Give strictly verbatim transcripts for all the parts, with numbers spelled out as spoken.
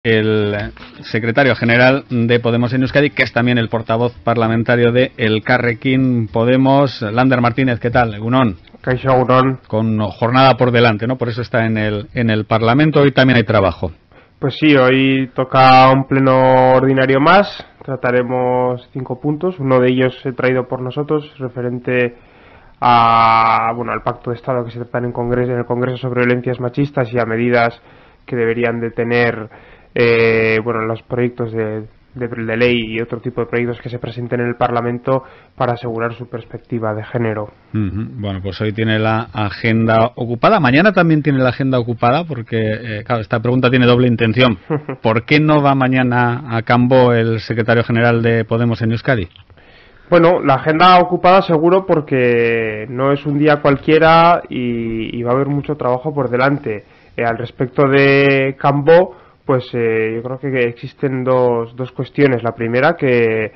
El secretario general de Podemos en Euskadi, que es también el portavoz parlamentario de Elkarrekin Podemos, Lander Martínez. ¿Qué tal? Egunon. Kaixo, egunon. Con jornada por delante, ¿no? Por eso está en el en el Parlamento. Hoy también hay trabajo. Pues sí, hoy toca un pleno ordinario más. Trataremos cinco puntos. Uno de ellos he traído por nosotros, referente a bueno al pacto de Estado que se trata en el Congreso, en el Congreso sobre violencias machistas y a medidas que deberían de tener eh, bueno los proyectos de, de, de ley y otro tipo de proyectos que se presenten en el Parlamento para asegurar su perspectiva de género. Uh-huh. Bueno, pues hoy tiene la agenda ocupada. Mañana también tiene la agenda ocupada porque, eh, claro, esta pregunta tiene doble intención. ¿Por qué no va mañana a Cambó el secretario general de Podemos en Euskadi? Bueno, la agenda ocupada seguro porque no es un día cualquiera y, y va a haber mucho trabajo por delante. Eh, al respecto de Cambó, pues eh, yo creo que existen dos, dos cuestiones. La primera, que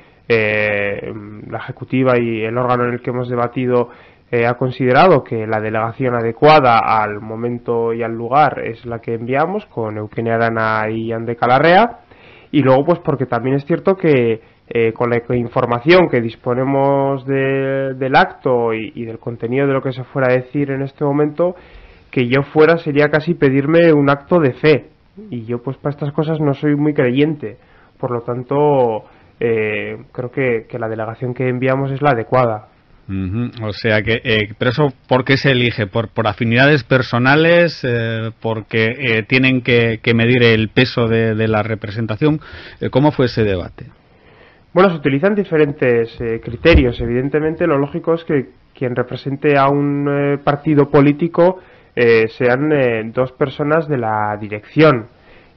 eh, la ejecutiva y el órgano en el que hemos debatido eh, ha considerado que la delegación adecuada al momento y al lugar es la que enviamos, con Eukene Arana y Ande Calarrea. Y luego, pues porque también es cierto que eh, con la información que disponemos de, del acto y, y del contenido de lo que se fuera a decir en este momento, que yo fuera sería casi pedirme un acto de fe, y yo pues para estas cosas no soy muy creyente. Por lo tanto eh, creo que, que la delegación que enviamos es la adecuada. Uh-huh. O sea que, eh, pero eso, ¿por qué se elige? ¿Por, por afinidades personales? Eh, ¿Porque eh, tienen que, que medir el peso de, de la representación? Eh, ¿Cómo fue ese debate? Bueno, se utilizan diferentes eh, criterios. Evidentemente lo lógico es que quien represente a un eh, partido político Eh, sean eh, dos personas de la dirección,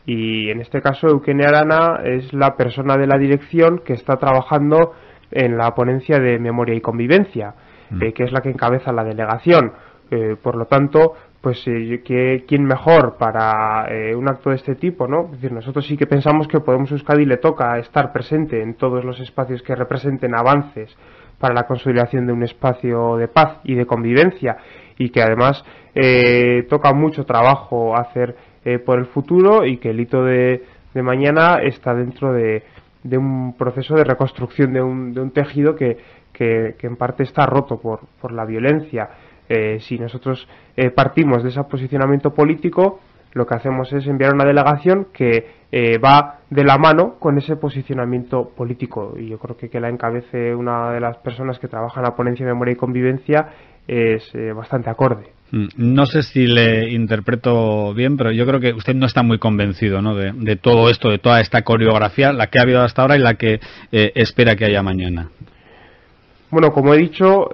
y en este caso Eukene Arana es la persona de la dirección que está trabajando en la ponencia de memoria y convivencia, mm. eh, que es la que encabeza la delegación. Eh, por lo tanto, pues eh, que, ¿quién mejor para eh, un acto de este tipo, ¿no? Es decir, nosotros sí que pensamos que Podemos Euskadi le toca estar presente en todos los espacios que representen avances para la consolidación de un espacio de paz y de convivencia, y que además eh, toca mucho trabajo hacer eh, por el futuro, y que el hito de, de mañana está dentro de, de un proceso de reconstrucción de un, de un tejido que, que, que en parte está roto por, por la violencia. Eh, si nosotros eh, partimos de ese posicionamiento político, lo que hacemos es enviar una delegación que eh, va de la mano con ese posicionamiento político, y yo creo que que la encabece una de las personas que trabaja en la ponencia de memoria y convivencia es eh, bastante acorde. No sé si le interpreto bien, pero yo creo que usted no está muy convencido, ¿no?, de, de todo esto, de toda esta coreografía, la que ha habido hasta ahora y la que eh, espera que haya mañana. Bueno, como he dicho,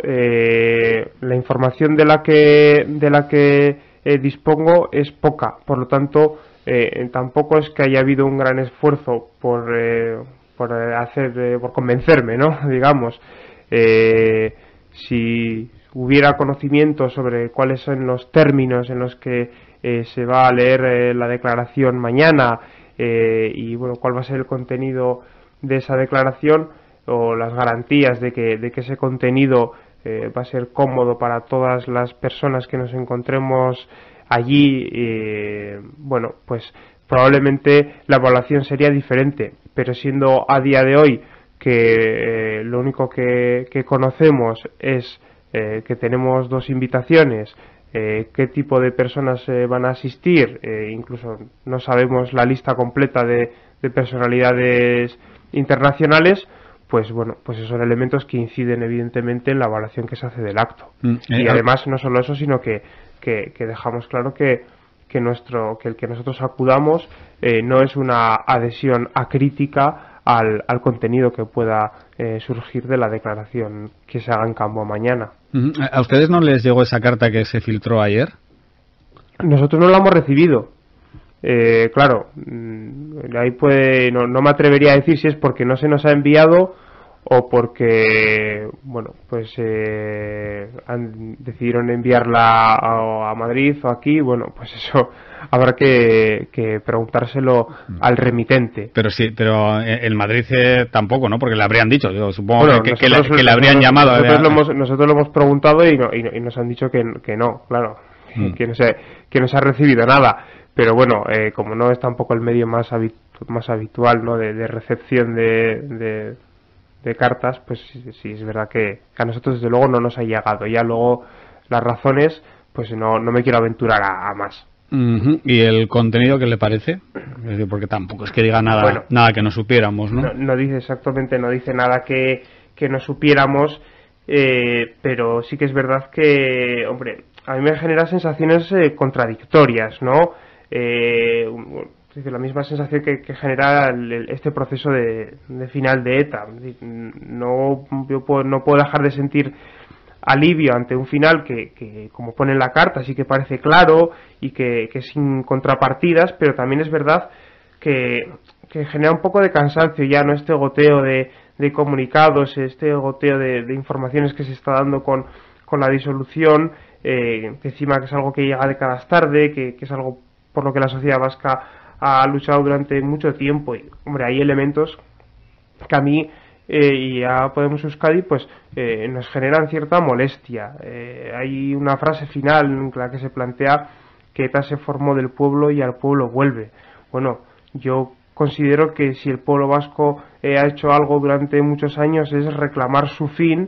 eh, la información de la que de la que eh, dispongo es poca, por lo tanto eh, tampoco es que haya habido un gran esfuerzo por eh, por hacer eh, por convencerme, ¿no? Digamos, eh, si hubiera conocimiento sobre cuáles son los términos en los que eh, se va a leer eh, la declaración mañana eh, y bueno, cuál va a ser el contenido de esa declaración, o las garantías de que, de que ese contenido eh, va a ser cómodo para todas las personas que nos encontremos allí, eh, bueno, pues probablemente la evaluación sería diferente. Pero siendo a día de hoy que eh, lo único que, que conocemos es eh, que tenemos dos invitaciones, eh, qué tipo de personas eh, van a asistir, eh, incluso no sabemos la lista completa de, de personalidades internacionales, pues bueno, pues esos son elementos que inciden evidentemente en la evaluación que se hace del acto. Mm, eh, y además no solo eso, sino que, que, que dejamos claro que, que nuestro que el que nosotros acudamos eh, no es una adhesión acrítica al, al contenido que pueda eh, surgir de la declaración que se haga en Cambó mañana. ¿A ustedes no les llegó esa carta que se filtró ayer? Nosotros no la hemos recibido. Eh, claro, ahí puede, no, no me atrevería a decir si es porque no se nos ha enviado o porque, bueno, pues eh, han, decidieron enviarla a, a Madrid o aquí. Bueno, pues eso habrá que, que preguntárselo al remitente. Pero sí, pero en Madrid eh, tampoco, ¿no? Porque le habrían dicho, yo supongo bueno, que, que, le, que le habrían nosotros, llamado. Nosotros, lo hemos, nosotros lo hemos preguntado y, no, y, no, y nos han dicho que, que no, claro, mm. que, no se, que no se ha recibido nada. Pero bueno, eh, como no es tampoco el medio más habitual, más habitual, ¿no? de, de recepción de, de, de cartas, pues sí, sí, es verdad que a nosotros desde luego no nos ha llegado. Ya luego las razones, pues no, no me quiero aventurar a, a más. Uh-huh. ¿Y el contenido qué le parece? Es decir, porque tampoco es que diga nada, bueno, nada que no supiéramos, ¿no? No, no dice exactamente, no dice nada que, que no supiéramos, eh, pero sí que es verdad que, hombre, a mí me genera sensaciones eh, contradictorias, ¿no? Eh, la misma sensación que, que genera el, el, este proceso de, de final de ETA. No, yo puedo, no puedo dejar de sentir alivio ante un final que, que, como pone en la carta, sí que parece claro y que, que sin contrapartidas, pero también es verdad que, que genera un poco de cansancio ya, ¿no? Este goteo de, de comunicados, este goteo de, de informaciones que se está dando con, con la disolución, eh, que encima que es algo que llega décadas tarde, que, que es algo por lo que la sociedad vasca ha luchado durante mucho tiempo. Y, hombre, hay elementos que a mí Eh, y a Podemos Euskadi pues eh, nos generan cierta molestia. Eh, hay una frase final en la que se plantea que ETA se formó del pueblo y al pueblo vuelve. Bueno, yo considero que si el pueblo vasco eh, ha hecho algo durante muchos años es reclamar su fin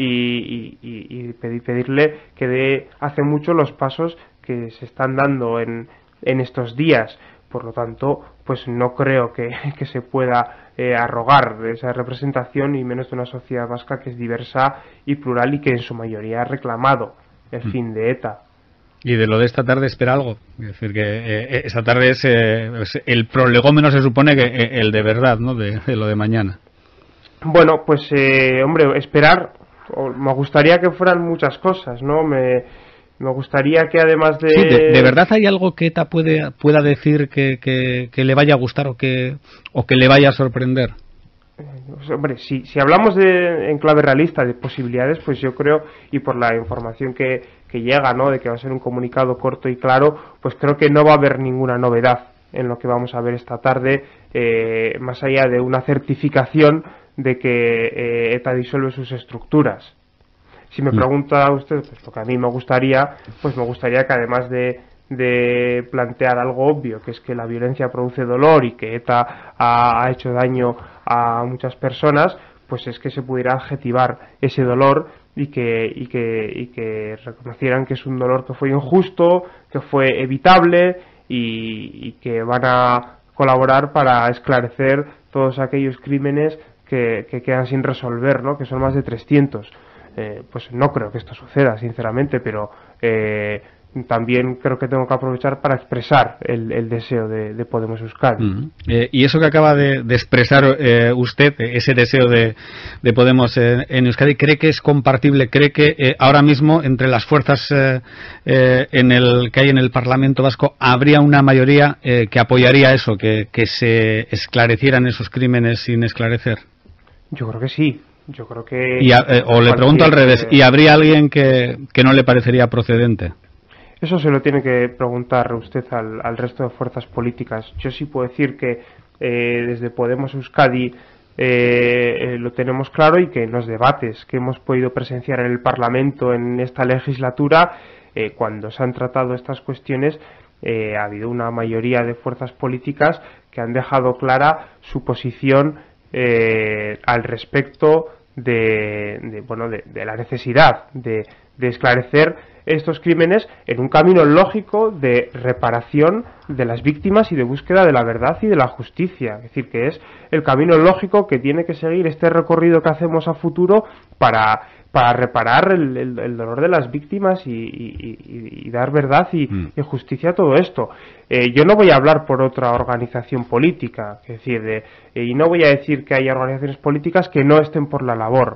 y, y, y pedir, pedirle que dé hace mucho los pasos que se están dando en, en estos días. Por lo tanto, pues no creo que, que se pueda eh, arrogar esa representación, y menos de una sociedad vasca que es diversa y plural y que en su mayoría ha reclamado el mm. fin de ETA. ¿Y de lo de esta tarde espera algo? Es decir, que eh, esta tarde es, eh, es el prolegómeno, se supone que eh, el de verdad, ¿no? De, de lo de mañana. Bueno, pues, eh, hombre, esperar, me gustaría que fueran muchas cosas, ¿no? Me... Me gustaría que además de... Sí, de, ¿de verdad hay algo que ETA puede, pueda decir que, que, que le vaya a gustar o que, o que le vaya a sorprender? Pues, hombre, si, si hablamos de, en clave realista de posibilidades, pues yo creo, y por la información que, que llega, ¿no? De que va a ser un comunicado corto y claro, pues creo que no va a haber ninguna novedad en lo que vamos a ver esta tarde, eh, más allá de una certificación de que eh, ETA disuelve sus estructuras. Si me pregunta a usted, pues lo que a mí me gustaría, pues me gustaría que además de, de plantear algo obvio, que es que la violencia produce dolor y que ETA ha, ha hecho daño a muchas personas, pues es que se pudiera adjetivar ese dolor y que, y que, y que reconocieran que es un dolor que fue injusto, que fue evitable y, y que van a colaborar para esclarecer todos aquellos crímenes que, que quedan sin resolver, ¿no? Que son más de trescientos. Eh, pues no creo que esto suceda, sinceramente, pero eh, también creo que tengo que aprovechar para expresar el, el deseo de, de Podemos Euskadi. Uh-huh. eh, y eso que acaba de, de expresar eh, usted, ese deseo de, de Podemos eh, en Euskadi, ¿cree que es compartible? ¿Cree que eh, ahora mismo entre las fuerzas eh, eh, en el que hay en el Parlamento Vasco habría una mayoría eh, que apoyaría eso, que, que se esclarecieran esos crímenes sin esclarecer? Yo creo que sí. Yo creo que... Y a, eh, o le pregunto al revés, ¿y habría alguien que, que no le parecería procedente? Eso se lo tiene que preguntar usted al, al resto de fuerzas políticas. Yo sí puedo decir que eh, desde Podemos Euskadi eh, eh, lo tenemos claro, y que en los debates que hemos podido presenciar en el Parlamento en esta legislatura, eh, cuando se han tratado estas cuestiones, eh, ha habido una mayoría de fuerzas políticas que han dejado clara su posición eh, al respecto de, de bueno de, de la necesidad de, de esclarecer estos crímenes en un camino lógico de reparación de las víctimas y de búsqueda de la verdad y de la justicia. Es decir, que es el camino lógico que tiene que seguir este recorrido que hacemos a futuro para, para reparar el, el, el dolor de las víctimas y, y, y, y dar verdad y, mm. y justicia a todo esto. Eh, yo no voy a hablar por otra organización política, es decir, de, eh, y no voy a decir que haya organizaciones políticas que no estén por la labor.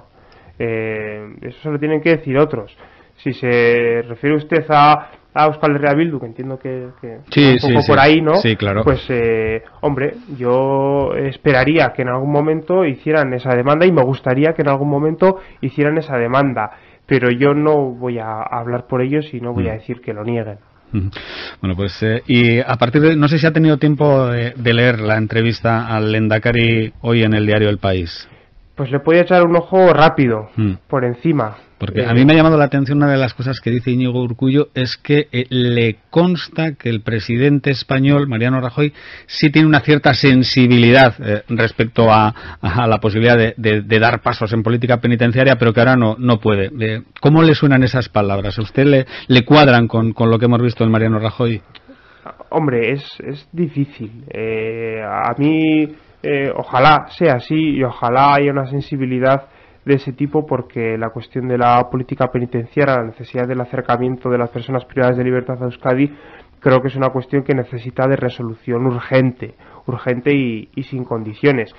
Eh, eso se lo tienen que decir otros. Si se refiere usted a, a Euskal Herria Bildu, que entiendo que, que sí, un poco sí, por sí. ahí, ¿no? Sí, claro. Pues, eh, hombre, yo esperaría que en algún momento hicieran esa demanda, y me gustaría que en algún momento hicieran esa demanda, pero yo no voy a hablar por ellos y no voy a decir que lo nieguen. Bueno, pues eh, y a partir de, no sé si ha tenido tiempo de, de leer la entrevista al Lehendakari hoy en el diario El País. pues le podía echar un ojo rápido, mm. por encima. Porque eh, a mí me ha llamado la atención una de las cosas que dice Íñigo Urkullu, es que eh, le consta que el presidente español, Mariano Rajoy, sí tiene una cierta sensibilidad eh, respecto a, a la posibilidad de, de, de dar pasos en política penitenciaria, pero que ahora no, no puede. Eh, ¿Cómo le suenan esas palabras? ¿A usted le, le cuadran con, con lo que hemos visto en Mariano Rajoy? Hombre, es, es difícil. Eh, a mí... Eh, ojalá sea así y ojalá haya una sensibilidad de ese tipo, porque la cuestión de la política penitenciaria, la necesidad del acercamiento de las personas privadas de libertad a Euskadi, creo que es una cuestión que necesita de resolución urgente, urgente y, y sin condiciones.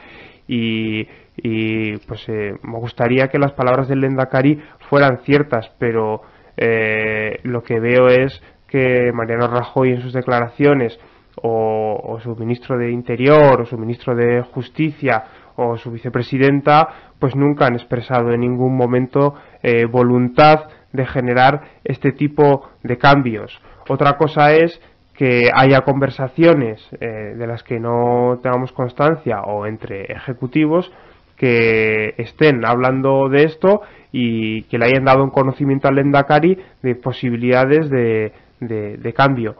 Y, y pues eh, me gustaría que las palabras del Lehendakari fueran ciertas, pero eh, lo que veo es que Mariano Rajoy en sus declaraciones, O, o su ministro de Interior, o su ministro de Justicia, o su vicepresidenta, pues nunca han expresado en ningún momento eh, voluntad de generar este tipo de cambios. Otra cosa es que haya conversaciones eh, de las que no tengamos constancia, o entre ejecutivos que estén hablando de esto y que le hayan dado un conocimiento al Lehendakari de posibilidades de, de, de cambio.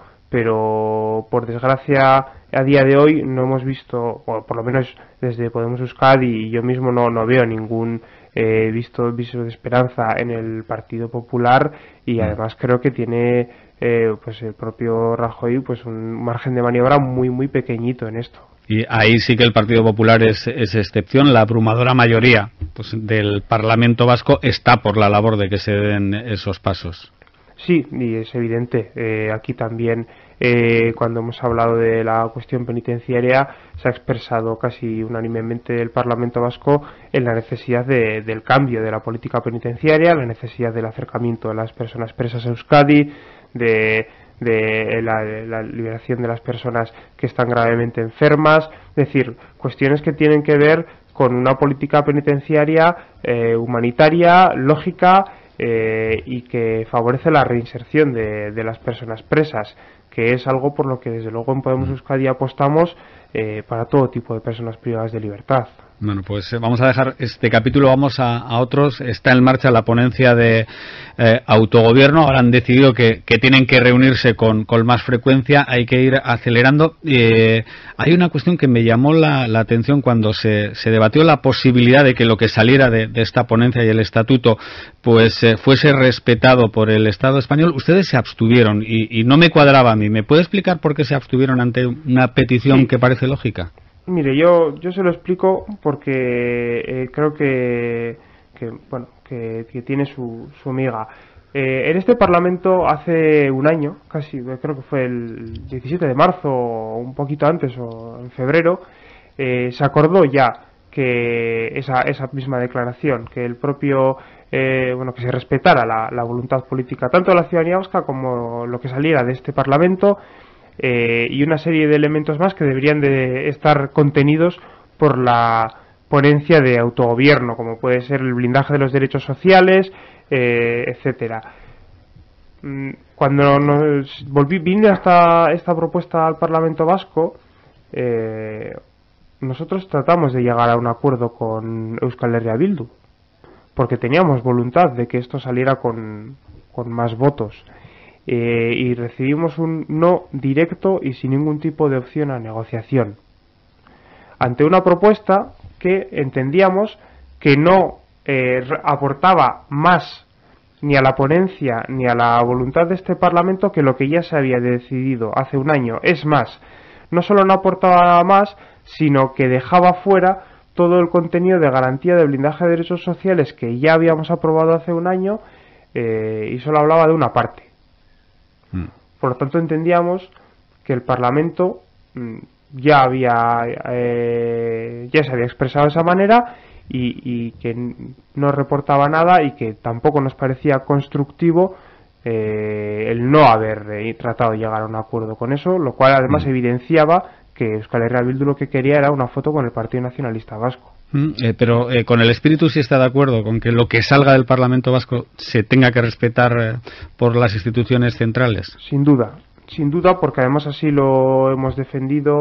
Pero por desgracia a día de hoy no hemos visto, o por lo menos desde Podemos Euskadi y yo mismo no, no veo ningún eh, visto viso de esperanza en el Partido Popular, y además creo que tiene eh, pues el propio Rajoy pues un margen de maniobra muy muy pequeñito en esto. Y ahí sí que el Partido Popular es, es excepción. La abrumadora mayoría pues, del Parlamento vasco está por la labor de que se den esos pasos. Sí, y es evidente. Eh, aquí también, eh, cuando hemos hablado de la cuestión penitenciaria, se ha expresado casi unánimemente el Parlamento vasco en la necesidad de, del cambio de la política penitenciaria, la necesidad del acercamiento de las personas presas a Euskadi, de, de la, de la liberación de las personas que están gravemente enfermas, es decir, cuestiones que tienen que ver con una política penitenciaria eh, humanitaria, lógica, Eh, y que favorece la reinserción de, de las personas presas, que es algo por lo que desde luego en Podemos Euskadi apostamos eh, para todo tipo de personas privadas de libertad. Bueno, pues eh, vamos a dejar este capítulo, vamos a, a otros. Está en marcha la ponencia de eh, autogobierno. Ahora han decidido que, que tienen que reunirse con, con más frecuencia, hay que ir acelerando. Eh, hay una cuestión que me llamó la, la atención cuando se, se debatió la posibilidad de que lo que saliera de, de esta ponencia y el estatuto pues eh, fuese respetado por el Estado español. Ustedes se abstuvieron y, y no me cuadraba a mí. ¿Me puede explicar por qué se abstuvieron ante una petición Sí. que parece lógica? Mire, yo yo se lo explico porque eh, creo que, que bueno que, que tiene su, su miga. Eh, en este Parlamento hace un año, casi creo que fue el diecisiete de marzo o un poquito antes, o en febrero, eh, se acordó ya que esa esa misma declaración, que el propio eh, bueno que se respetara la, la voluntad política tanto de la ciudadanía vasca como lo que saliera de este Parlamento. Eh, y una serie de elementos más que deberían de estar contenidos por la ponencia de autogobierno, como puede ser el blindaje de los derechos sociales, eh, etcétera. Cuando nos volví, vine hasta esta propuesta al Parlamento Vasco, eh, nosotros tratamos de llegar a un acuerdo con Euskal Herria Bildu, porque teníamos voluntad de que esto saliera con, con más votos. Eh, y recibimos un no directo y sin ningún tipo de opción a negociación ante una propuesta que entendíamos que no eh, aportaba más ni a la ponencia ni a la voluntad de este Parlamento que lo que ya se había decidido hace un año. Es más, no solo no aportaba nada más, sino que dejaba fuera todo el contenido de garantía de blindaje de derechos sociales que ya habíamos aprobado hace un año, eh, y solo hablaba de una parte. Por lo tanto, entendíamos que el Parlamento ya había eh, ya se había expresado de esa manera y, y que no reportaba nada, y que tampoco nos parecía constructivo eh, el no haber eh, tratado de llegar a un acuerdo con eso, lo cual además mm. evidenciaba que Euskal Herria Bildu lo que quería era una foto con el Partido Nacionalista Vasco. Mm, eh, pero eh, con el espíritu sí está de acuerdo, con que lo que salga del Parlamento Vasco se tenga que respetar eh, por las instituciones centrales. Sin duda, sin duda, porque además así lo hemos defendido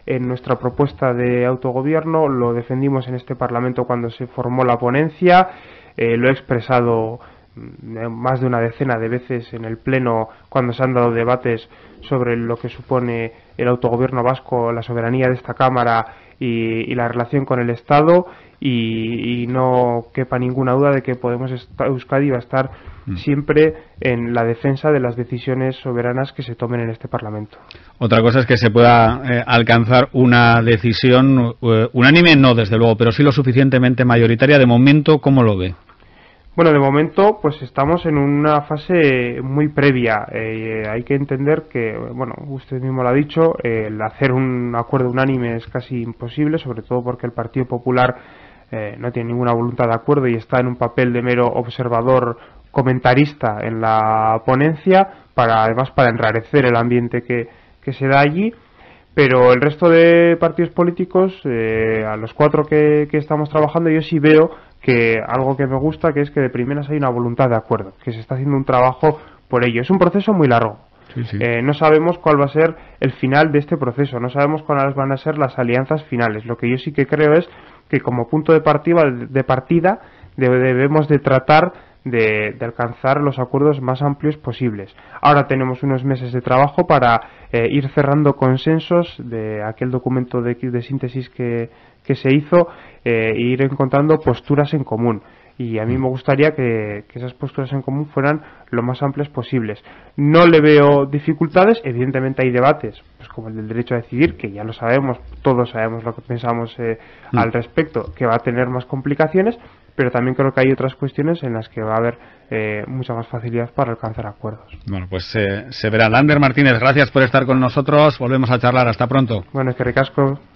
en nuestra propuesta de autogobierno, lo defendimos en este Parlamento cuando se formó la ponencia, eh, lo he expresado más de una decena de veces en el Pleno cuando se han dado debates sobre lo que supone el autogobierno vasco, la soberanía de esta Cámara y, y la relación con el Estado, y, y no quepa ninguna duda de que Podemos Euskadi va a estar mm. siempre en la defensa de las decisiones soberanas que se tomen en este Parlamento. Otra cosa es que se pueda eh, alcanzar una decisión eh, unánime, no desde luego, pero sí lo suficientemente mayoritaria. De momento, ¿cómo lo ve? Bueno, de momento pues estamos en una fase muy previa. Eh, hay que entender que, bueno, usted mismo lo ha dicho, eh, el hacer un acuerdo unánime es casi imposible, sobre todo porque el Partido Popular eh, no tiene ninguna voluntad de acuerdo y está en un papel de mero observador comentarista en la ponencia, para además para enrarecer el ambiente que, que se da allí. Pero el resto de partidos políticos, eh, a los cuatro que, que estamos trabajando, yo sí veo que algo que me gusta, que es que de primeras hay una voluntad de acuerdo, que se está haciendo un trabajo por ello. Es un proceso muy largo. Sí, sí. Eh, no sabemos cuál va a ser el final de este proceso, no sabemos cuáles van a ser las alianzas finales. Lo que yo sí que creo es que como punto de partida, de partida debemos de tratar de, de alcanzar los acuerdos más amplios posibles. Ahora tenemos unos meses de trabajo para eh, ir cerrando consensos de aquel documento de, de síntesis que, que se hizo eh, e ir encontrando posturas en común. Y a mí me gustaría que, que esas posturas en común fueran lo más amplias posibles. No le veo dificultades, evidentemente hay debates, pues como el del derecho a decidir, que ya lo sabemos, todos sabemos lo que pensamos eh, mm. al respecto, que va a tener más complicaciones, pero también creo que hay otras cuestiones en las que va a haber eh, mucha más facilidad para alcanzar acuerdos. Bueno, pues eh, se verá. Lander Martínez, gracias por estar con nosotros, volvemos a charlar, hasta pronto. Bueno, es que ricasco.